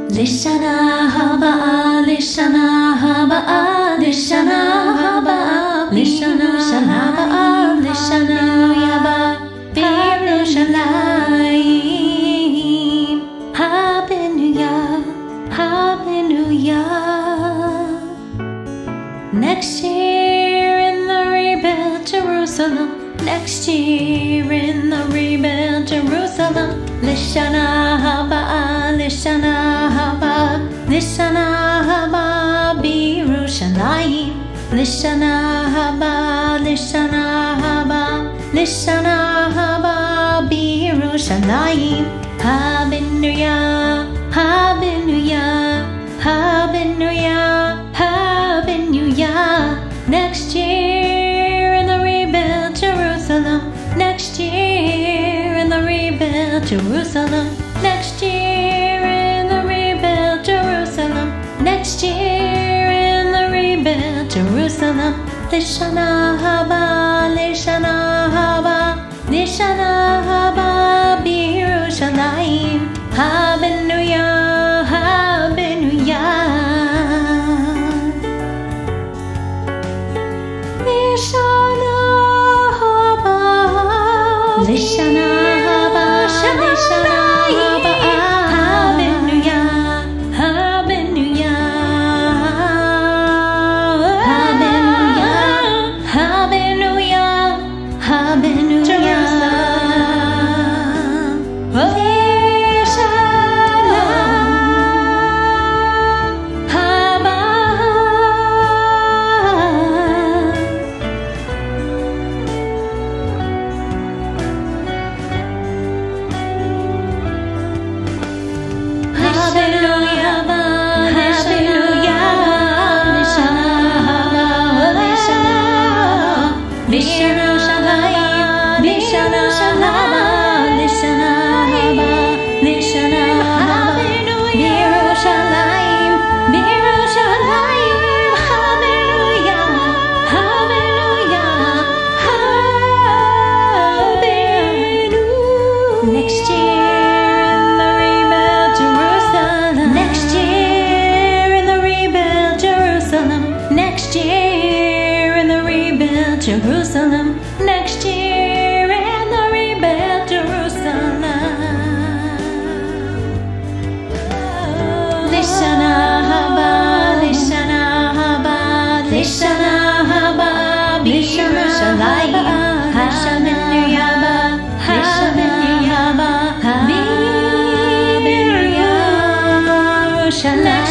Lishana haba, lishana haba, lishana haba, lishana haba, lishana yaba, Yerushalayim. Hallelujah, hallelujah. Next year in the rebuilt Jerusalem. Next year in the rebuilt Jerusalem. Lishana haba, lishana haba, lishana haba, Yerushalayim. Lishana haba, lishana haba, lishana haba, Yerushalayim. Hallelujah, hallelujah, hallelujah, hallelujah. Next year in the rebuilt Jerusalem. Next year in the rebuilt Jerusalem. Next year in the rebuilt Jerusalem. Next year in the rebuilt Jerusalem. Lishana haba, lishana haba, lishana haba, Yerushalayim. Hallelujah, hallelujah. Lishana haba, lishana haba, lishana haba, hallelujah, hallelujah, hallelujah, hallelujah, hallelujah. Next year in the rebuilt Jerusalem. Next year in the rebuilt Jerusalem. Next year in the rebuilt Jerusalem. Next year in the rebuilt Jerusalem. Lishana haba, lishana haba, lishana haba, Yerushalayim. Hallelujah, hallelujah, Yerushalayim.